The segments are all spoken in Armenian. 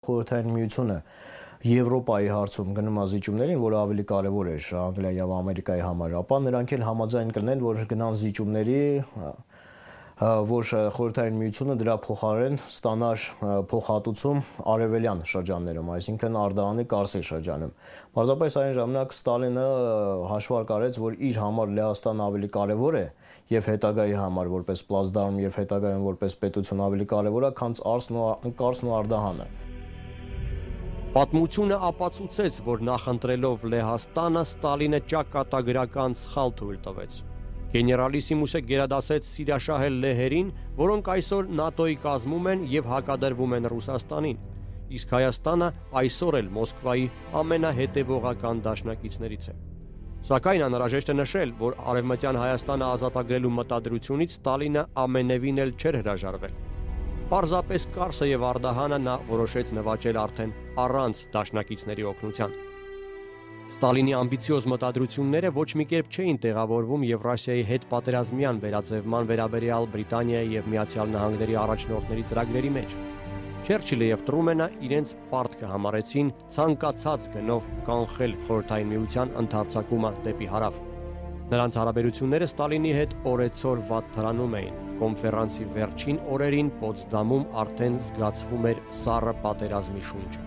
Խորհրդային Միությունը Եվրոպայի հարցում գնում զիջումներին, որը ավելի կարևոր էր Անգլիայի եւ Ամերիկայի համար, ապա նրանք էլ համաձայն կլինեն, որ գնան զիջումների, որ Խորհրդային Միությունը դրա փոխարեն ստանար փոխհատուցում արևելյան շրջաններում, այսինքն Արդահանի Կարսի շրջանում։ Պարզապես այն ժամանակ Ստալինը հաշվարկ արեց, որ իր համար Լեհաստանը ավելի կարևոր է եւ հետագայի համար որպես պլացդարմ եւ հետագայում որպես պետություն ավելի կարևոր է, քան Կարսն ու Արդահանը։ Պատմությունը ապացուցեց, որ նախընտրելով Լեհաստանը Ստալինը ճակատագրական սխալ թույլ տվեց։ Գեներալիսիմուսը գերադասեց սիրաշահել լեհերին, որոնք այսօր ՆԱՏՕ-ի կազմում են եւ հակադրվում են Ռուսաստանին, իսկ Հայաստանը այսօր էլ Մոսկվայի ամենահետևողական դաշնակիցներից է։ Սակայն անհրաժեշտ է նշել, որ Արևմտյան Հայաստանը ազատագրելու մտադրությունից Ստալինը ամենևին էլ չէր հրաժարվել։ Պարզապես Կարսը եւ Արդահանը նա որոշեց նվաճել արդեն առանց դաշնակիցների օգնության։ Ստալինի ամբիցիոզ մտադրությունները ոչ մի կերպ չէին տեղավորվում Եվրասիայի հետ պատերազմյան վերաձևման վերաբերյալ Բրիտանիայի եւ Միացյալ Նահանգների առաջնորդների ծրագրերի մեջ։ Չերչիլը եւ Տրումենը իրենց պարտքը համարեցին ցանկացած գնով կանխել Խորհրդային Միության ընդարձակումը դեպի հարավ։ Նրանց հարաբերությունները Ստալինի հետ օրեցօր վատ թրանում էին։ Կոնֆերանսի վերջին օրերին Պոտսդամում արդեն զգացվում էր սառը պատերազմի շունչը։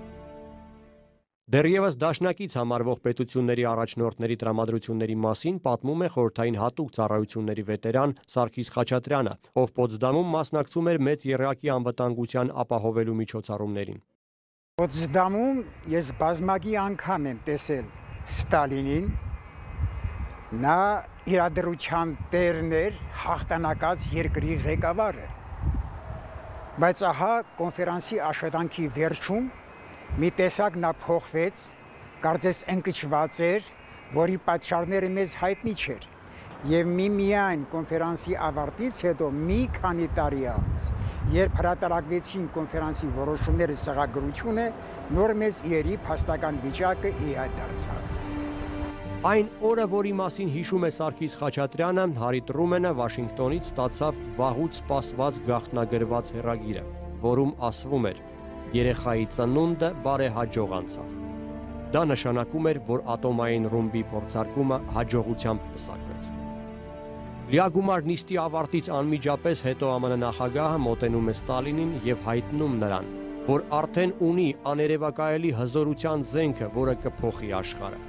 Դեռևս դաշնակից համարվող պետությունների առաջնորդների տրամադրությունների մասին պատմում է խորհրդային հատուկ ծառայությունների վետերան Սարգիս Խաչատրյանը, ով Պոտսդամում մասնակցում էր մեծ եռյակի անվտանգության ապահովելու միջոցառումներին։ Պոտսդամում ես բազմակի անգամ եմ տեսել Ստալինին, նա իրադրության տերն էր, հաղթանակած երկրի ղեկավարը։ Բայց ահա կոնֆերանսի աշխատանքի վերջում մի տեսակ նա փոխվեց, կարծես ընկճված էր, որի պատճառները մեզ հայտնի չէր։ Եվ միայն կոնֆերանսի ավարտից հետո մի քանի տարի անց, երբ հրատարակվեցին կոնֆերանսի որոշումները սղագրությունը, նոր մեզ իրերի փաստական վիճակը իհայտ դարձավ։ Այն օրը, որի մասին հիշում է Սարգիս Խաչատրյանը, Հարի Տրումենը Վաշինգտոնից ստացավ վաղուց սպասված գաղտնագրված հեռագիրը, որում ասվում էր. երեխայի ծնունդը բարեհաջող անցավ։ Դա նշանակում էր, որ ատոմային ռումբի փորձարկումը հաջողությամբ պսակվեց։ Լիագումար նիստի ավարտից անմիջապես հետո ԱՄՆ նախագահը մոտենում է Ստալինին եւ հայտնում նրան, որ արդեն ունի աներևակայելի հզորության զենքը, որը կփոխի աշխարհը։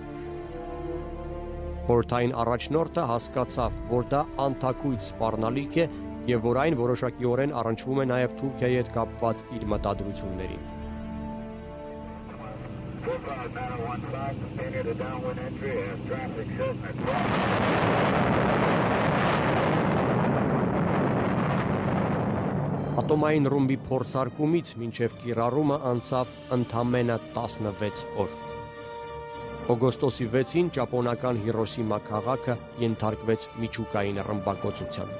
Խորհրդային առաջնորդը հասկացավ, որ դա անթաքույց սպառնալիք է եւ որ այն որոշակիորեն առնչվում է նաեւ Թուրքիայի հետ կապված իր մտադրություններին։ Ատոմային ռումբի փորձարկումից մինչև կիրառումը անցավ ընդամենը 16 օր։ Օգոստոսի 6-ին ճապոնական Հիրոսիմա քաղաքը ենթարկվեց միջուկային ռմբակոծության։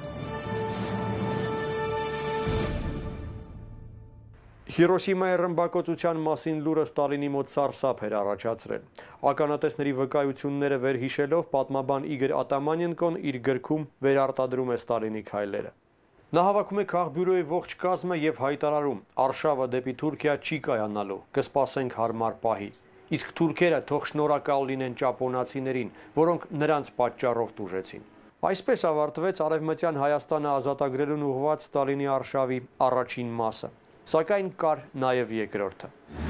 Հիրոսիմայի ռմբակոծության մասին լուրը Ստալինի մոտ սարսափ էր առաջացրել։ Ականատեսների վկայությունները վերհիշելով պատմաբան Իգոր Ատամանենկոն իր գրքում վերարտադրում է Ստալինի քայլերը։ Նա հավաքում է քաղբյուրոյի ողջ կազմը եւ հայտարարում. «Արշավը դեպի Թուրքիա չի կայանալու, կսպասենք հարմար պահի։ Իսկ թուրքերը թող շնորհակալ լինեն ճապոնացիներին, որոնք նրանց պատճառով տուժեցին»։ Այսպես ավարտվեց Արևմտյան Հայաստանը ազատագրելուն ուղղված Ստալինի արշավի առաջին մասը։ Սակայն կար նաև երկրորդը։